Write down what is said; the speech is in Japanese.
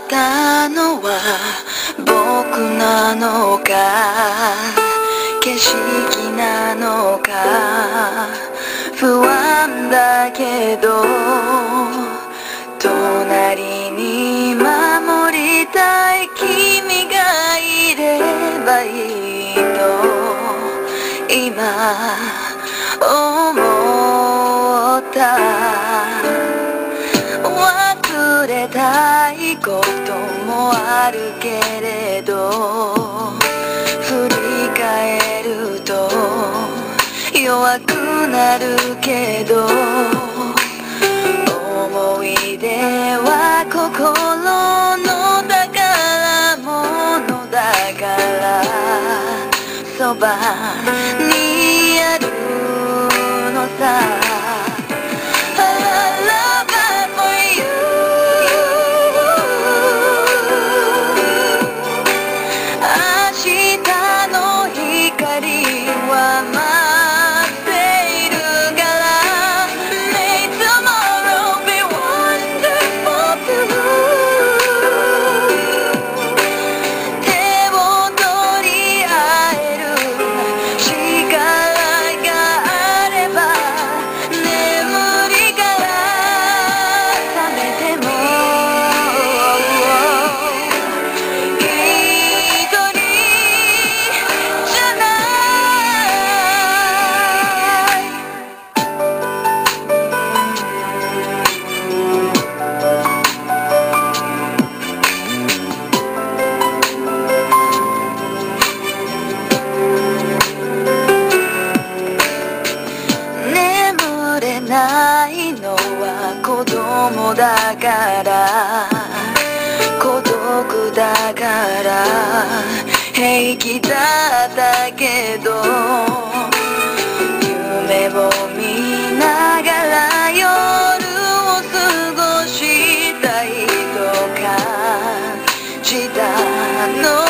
たのは僕なのか、景色なのか不安だけど、隣に守りたい君がいればいいと今思った。忘れたいこともあるけれど、振り返ると弱くなるけど、思い出は心の宝物だからそばにあるのさ。ないのは子供だから、孤独だから平気だったけど、夢を見ながら夜を過ごしたいと感じたの